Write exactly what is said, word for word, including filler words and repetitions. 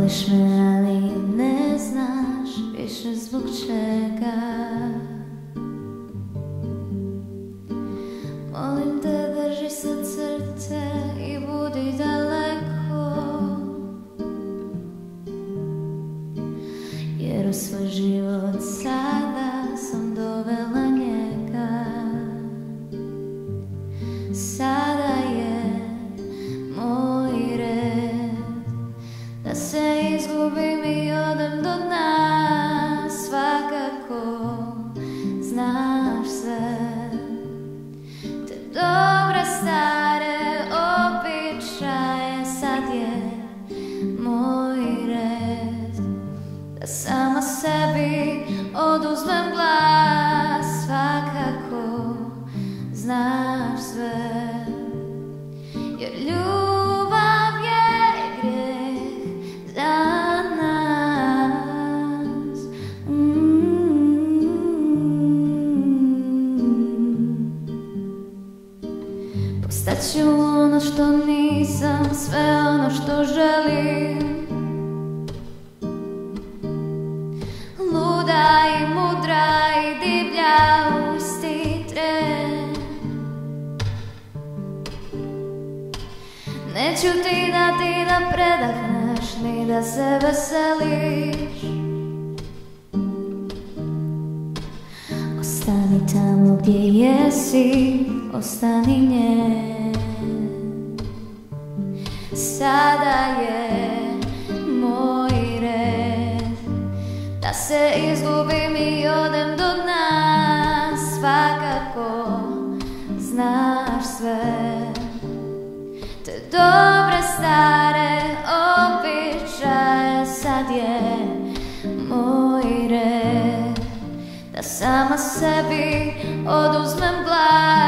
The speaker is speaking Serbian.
Voliš me, ali ne znaš više zbog čega. Molim te, drži se crte i budi daleko, jer u svoj život sada sam dovela njega. Sada je moj red da se izgubim i odem do dna. Svakako znaš sve te dobre stare običaje. Sad je moj red da sama sebi oduzmem glas. Svakako znaš sve, jer ljubav je grijeh za nas. mm. Postaću ono što nisam, sve ono što želim. Luda i mudra i divlja u isti tren. Neću ti dati da predahneš, ni da se veseliš. Ostani tamo gdje jesi, ostani njen. Sada je moj red da se izgubim i odem do dna. Svakako znaš sve te dobre stare običaje. Sad je moj red da sama sebi oduzmem glas.